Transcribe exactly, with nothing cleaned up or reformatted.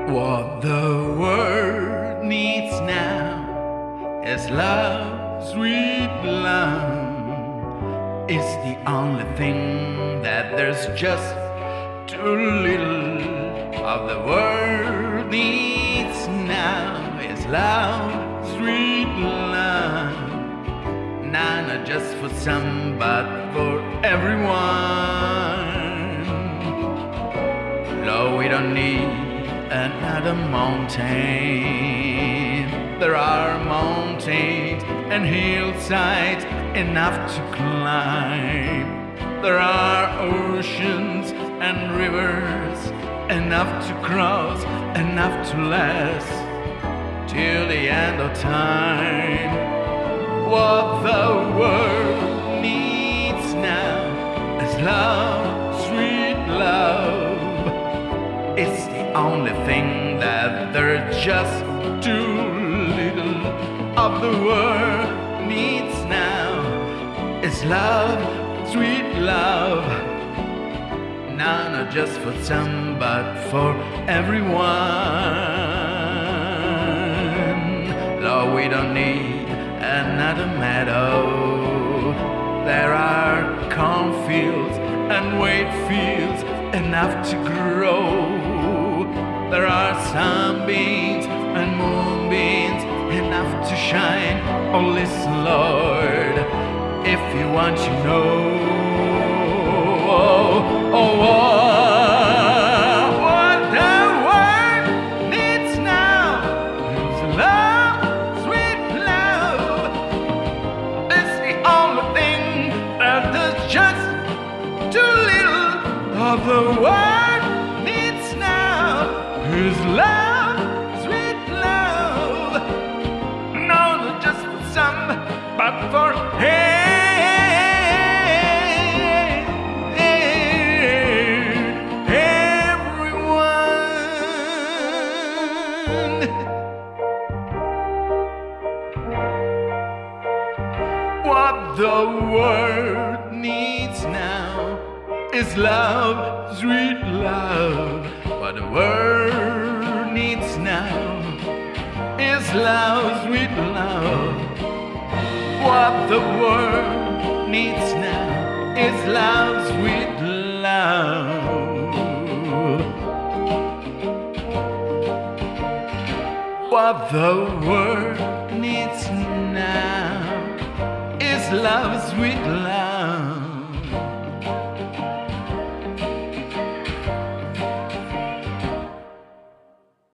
What the world needs now is love, sweet love. It's the only thing that there's just too little of. The world needs now is love, sweet love. Now not just for some, but for everyone. No, we don't need another mountain. There are mountains and hillsides enough to climb. There are oceans and rivers enough to cross, enough to last till the end of time. What the world needs now is love, sweet love. It's the only thing that there's just too little of. The world needs now is love, sweet love. Now not just for some, but for everyone. Lord, we don't need another meadow. There are cornfields and wheat fields enough to grow. There are sunbeams and moonbeams enough to shine. Oh, listen, Lord, if you want to know. Oh, oh, oh, what the world needs now is love, sweet love. It's the only thing that there's just too little of. The world needs now is love, sweet love. No, not just for some, but for everyone. What the world needs now is love, sweet love. What the world needs now is love, sweet love. What the world needs now is love, sweet love. What the world needs now is love, sweet love.